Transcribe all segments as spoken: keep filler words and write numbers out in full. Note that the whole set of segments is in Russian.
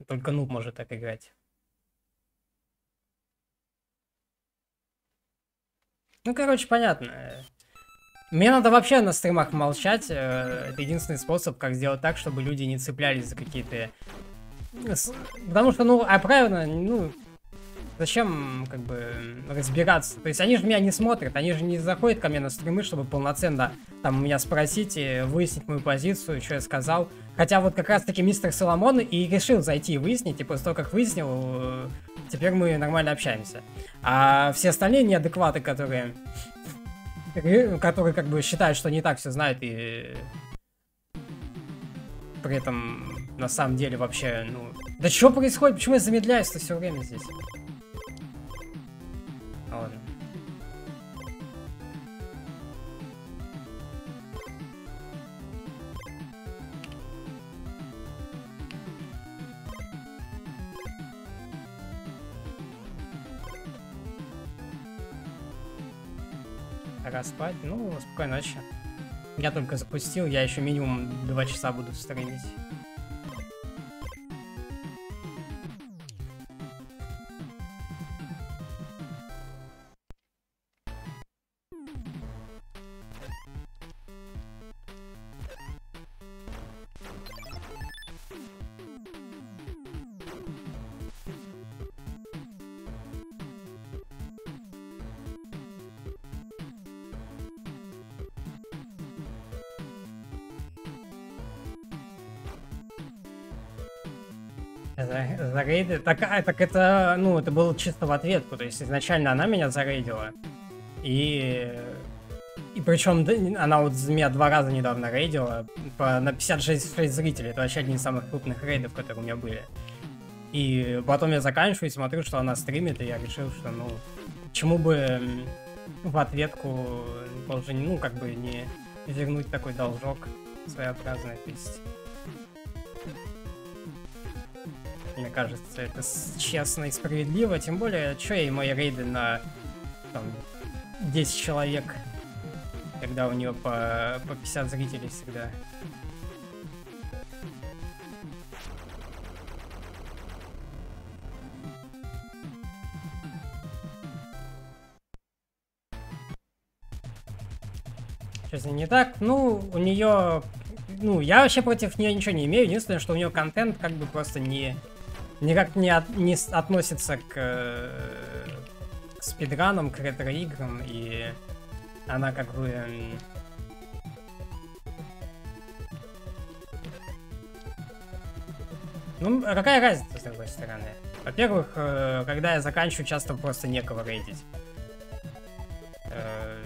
Только нуб может так играть. Ну, короче, понятно. Мне надо вообще на стримах молчать. Это единственный способ, как сделать так, чтобы люди не цеплялись за какие-то... Потому что, ну, а правильно, ну... Зачем, как бы, разбираться? То есть они же меня не смотрят, они же не заходят ко мне на стримы, чтобы полноценно там меня спросить и выяснить мою позицию, что я сказал. Хотя вот как раз-таки мистер Соломон и решил зайти и выяснить, и после того, как выяснил, теперь мы нормально общаемся. А все остальные неадекваты, которые, которые как бы считают, что не так все знают и при этом на самом деле вообще, ну... Да что происходит? Почему я замедляюсь-то все время здесь? Ладно. Пора спать. Ну, спокойной ночи. Я только запустил, я еще минимум два часа буду стримить. За, за рейды? Так, а, так это, ну, это было чисто в ответку. То есть изначально она меня зарейдила. И... И причем она вот меня два раза недавно рейдила. По, на пятьдесят шесть зрителей. Это вообще один из самых крупных рейдов, которые у меня были. И потом я заканчиваю и смотрю, что она стримит. И я решил, что, ну, почему бы в ответку тоже, ну, как бы не вернуть такой должок своеобразный. То есть... Мне кажется, это честно и справедливо. Тем более, что я и мои рейды на там, десять человек, когда у нее по, по пятьдесят зрителей всегда. Что с ней не так? Ну, у нее... Ну, я вообще против нее ничего не имею. Единственное, что у нее контент как бы просто не... Никак не, от, не относится к э, спидранам, к ретро-играм, и она как бы... Ну, какая разница, с другой стороны? Во-первых, э, когда я заканчиваю, часто просто некого рейдить. Э,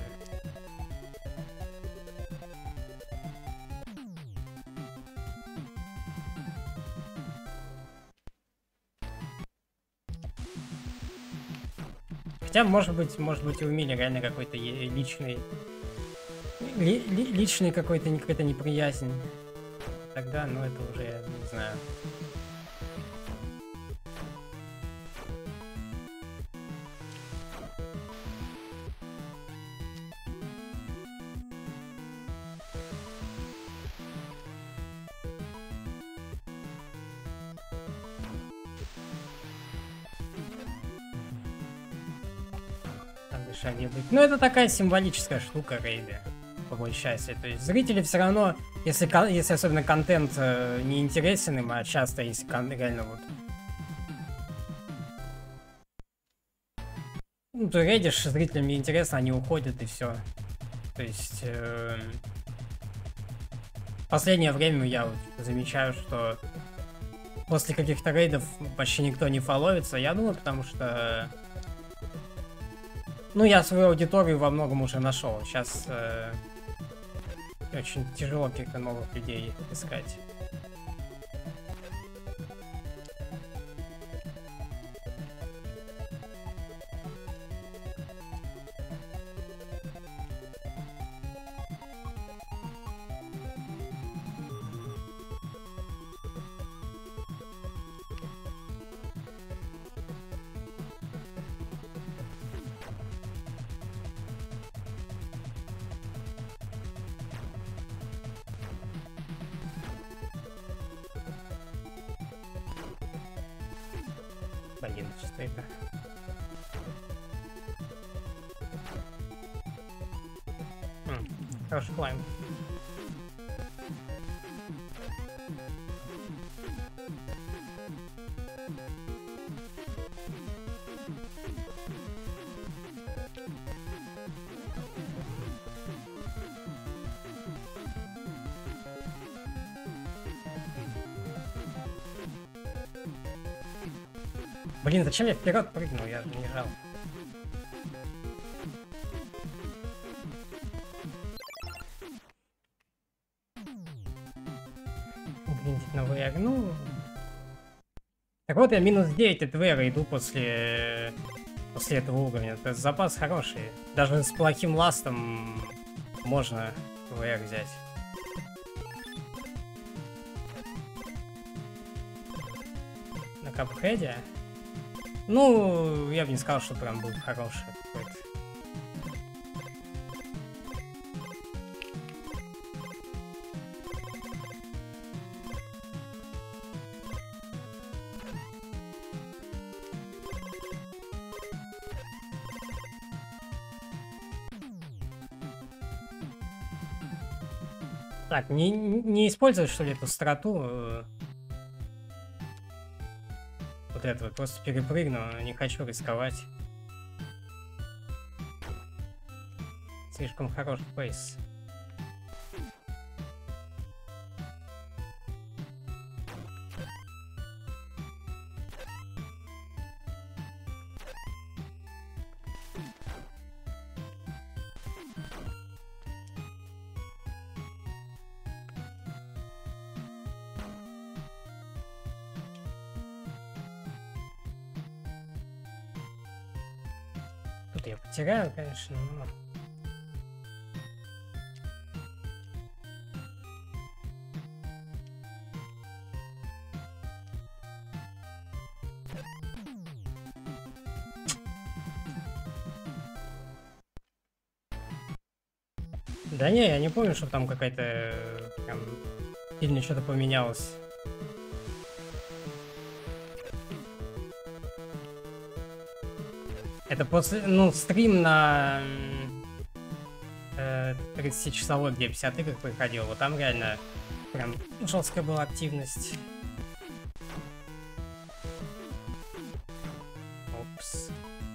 Хотя, может быть, может быть, у Мили реально какой-то личный... Ли, ли, личный какой-то какая-то неприязнь. Тогда, ну, это уже, я не знаю. Ну, это такая символическая штука рейды, по большей части. То есть зрители все равно, если, если особенно контент э, не интересен им, а часто если реально вот... Ну, ты рейдишь, зрителям не интересно, они уходят и все. То есть... Э, в последнее время я вот замечаю, что после каких-то рейдов почти никто не фоловится. Я думаю, потому что... Ну, я свою аудиторию во многом уже нашел. Сейчас э, очень тяжело каких-то новых людей искать. Блин, что это? М, хороший клайм. Блин, зачем я вперед прыгнул? Я не жал. Гриндить новый эр. Ну. Так вот, я минус девять от вэра иду после. После этого уровня. Это запас хороший. Даже с плохим ластом можно вэр взять. На капхеде. Ну, я бы не сказал, что прям был хороший какой-то. Так, не, не использовать, что ли, эту страту? Вот это вот, просто перепрыгну, не хочу рисковать. Слишком хороший фейс. Тут я потеряю, конечно, но... Да не, я не помню, что там какая-то прям сильно что-то поменялось. Это после, ну, стрим на э, тридцатичасовой, где пятьдесят игр проходил, вот там реально прям жесткая была активность. Опс.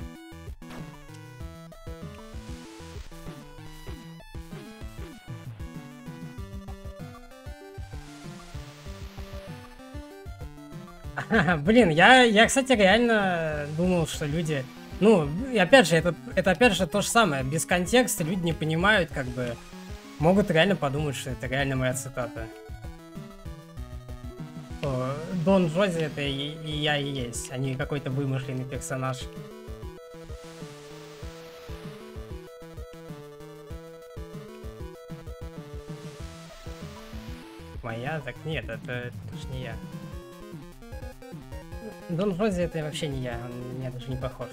Блин, я, я, кстати, реально думал, что люди... Ну, и опять же, это, это опять же то же самое. Без контекста люди не понимают, как бы... Могут реально подумать, что это реально моя цитата. Что Дон Джози это и, и я и есть, а не какой-то вымышленный персонаж. Моя? Так нет, это, это ж не я. Дон Джози это вообще не я, он на меня даже не похож.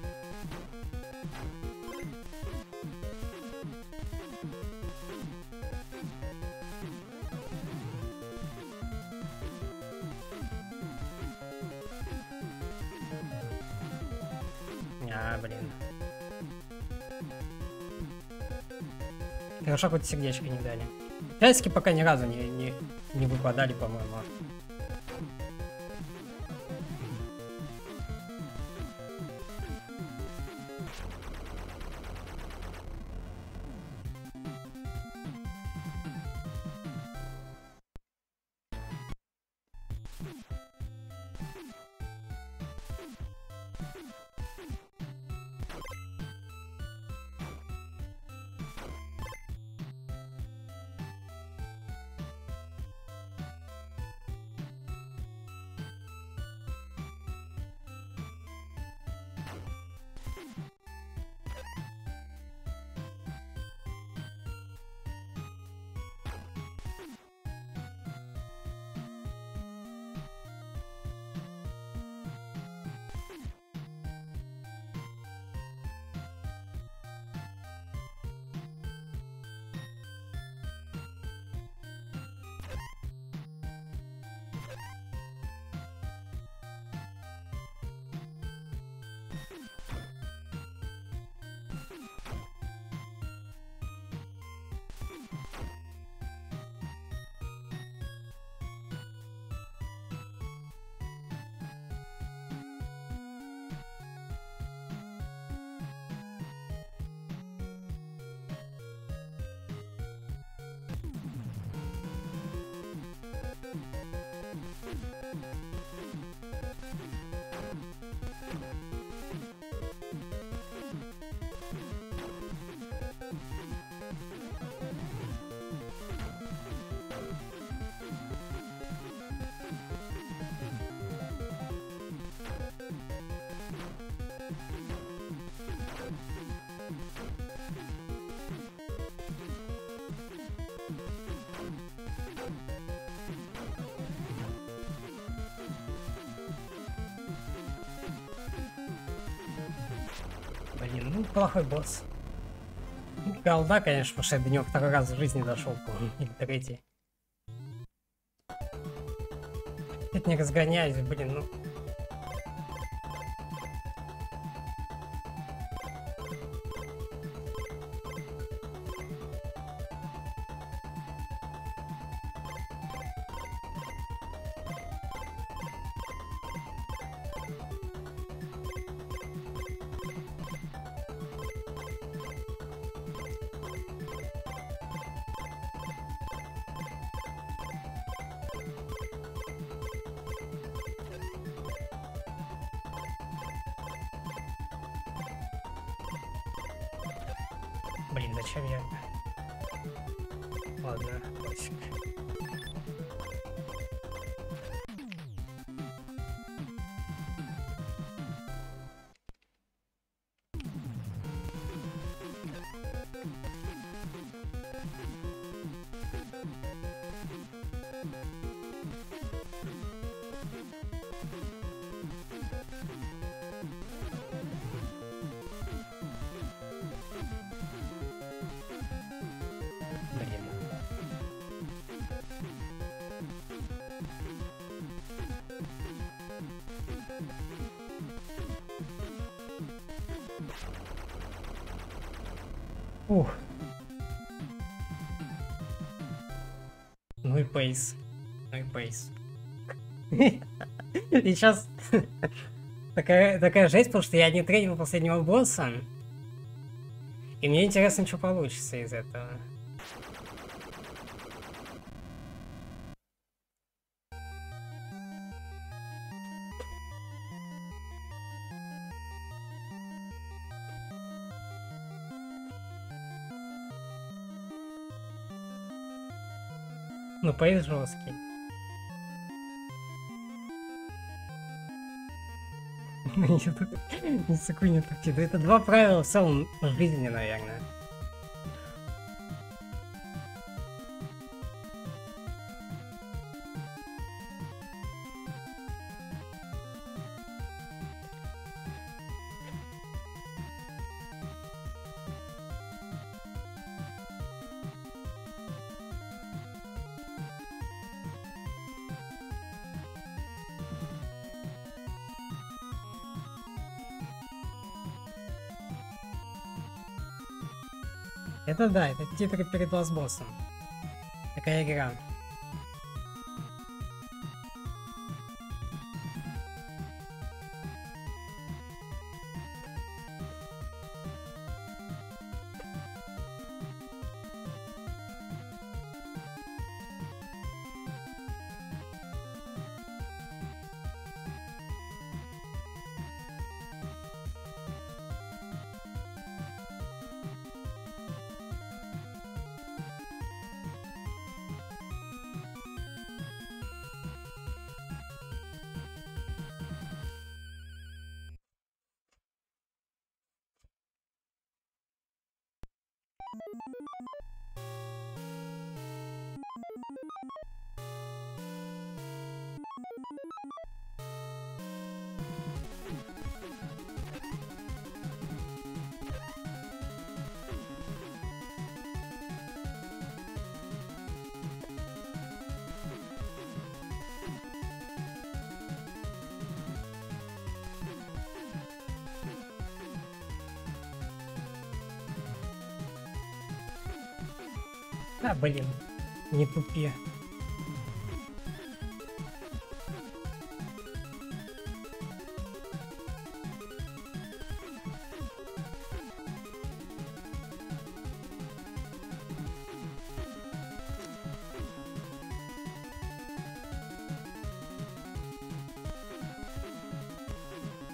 А, блин. Хорошо, хоть сердечко не дали. Часики пока ни разу не, не, не выпадали, по-моему. Блин, ну плохой босс. Голда, конечно, потому что я до него второй раз в жизни дошел, помню, или третий. Чуть не разгоняюсь, блин, ну. Блин, зачем я... Ладно, пофиг. Ух. Ну и пейс. Ну и пейс. И сейчас такая, такая жесть, потому что я не тренил последнего босса. И мне интересно, что получится из этого. Ну, пейс жесткий. Не секунду, это два правила в целом в жизни, наверное. Это да, это титры перед ласс-боссом. Такая игра. А, блин, не тупи.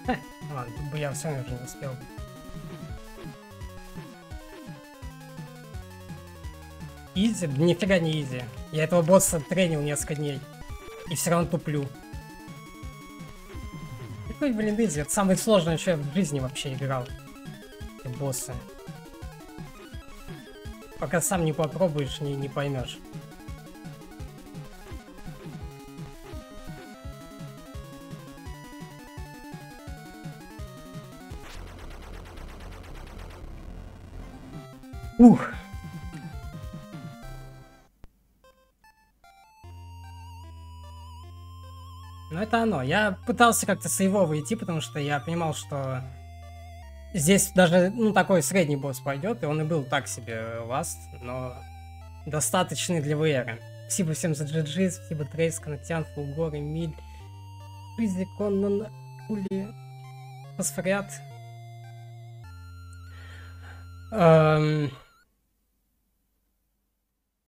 Ладно, тут бы я все равно уже не успел. Изи? Да нифига не изи. Я этого босса тренил несколько дней. И все равно туплю. Какой, блин, изи? Это самое сложное, что я в жизни вообще играл. Эти боссы. Пока сам не попробуешь, не, не поймешь. Ух. Ну это оно. Я пытался как-то сейвово идти, потому что я понимал, что здесь даже, ну, такой средний босс пойдет, и он и был так себе ласт, но достаточный для ви эр. Спасибо всем за джи джи, спасибо Трейс, Канатян, Фулгор, Эмиль, Физи, Коннан, Ули, Фосфорят. Эм...